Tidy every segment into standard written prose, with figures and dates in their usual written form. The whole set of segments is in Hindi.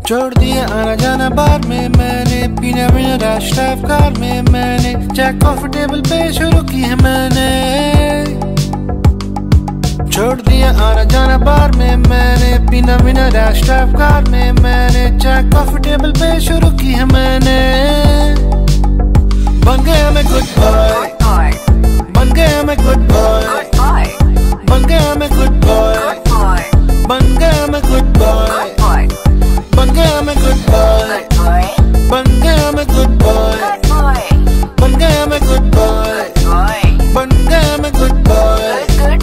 छोड़ दिया आना जाना बार में मैंने, पीना पीना रश कार में मैंने, चेक कॉफी टेबल पे शुरू की है मैंने। छोड़ दिया आना जाना बार में मैंने, पीना पीना रश कार में मैंने, चेक कॉफी टेबल पे शुरू की है मैंने। बन गया मैं गुड बॉय, बन गया मैं गुड बॉय, बन गया मैं गुड बॉय, बन गया मैं गुड बॉय, बन गया मैं गुड बॉय, बन गया मैं गुड बॉय, बन गया मैं गुड बॉय, बन गया मैं गुड बॉय।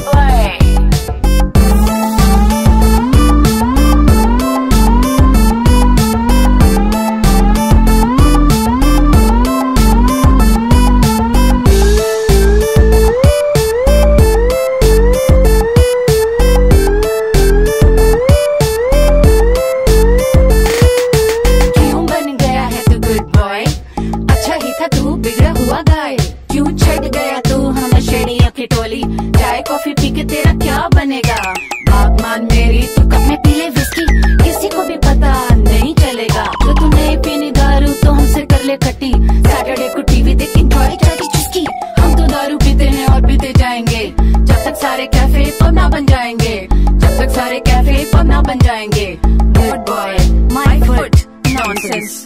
चाय कॉफी पी के तेरा क्या बनेगा? बात मान मेरी, तू कप में पी ले विस्की, किसी को भी पता नहीं चलेगा। तो तू नहीं पीनी दारू तो हमसे कर ले खट्टी, सैटरडे को टीवी देख एंजॉय करके चुस्की। हम तो दारू पीते हैं और पीते जाएंगे, जब तक सारे कैफे पब ना बन जाएंगे, जब तक सारे कैफे पब ना बन जाएंगे। Good boy, my foot, nonsense.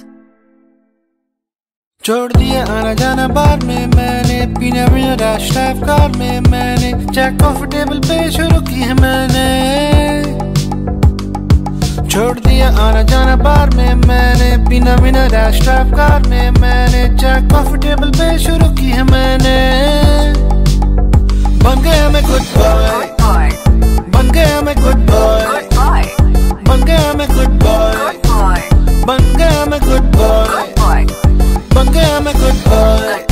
छोड़ दिया आना जाना बार में मैंने, पीना पीना रश कार में मैंने, चेक कॉफी टेबल पे शुरू की है मैंने। छोड़ दिया आना जाना बार में मैंने, पीना पीना रश कार में मैंने, चेक कॉफी टेबल पे शुरू की है मैंने। बन गया मैं गुड बॉय, बन गया मैं गुड बॉय, बन गया मैं गुड बॉय, बन गया मैं गुड बॉय, बन गया मैं गुड बॉय।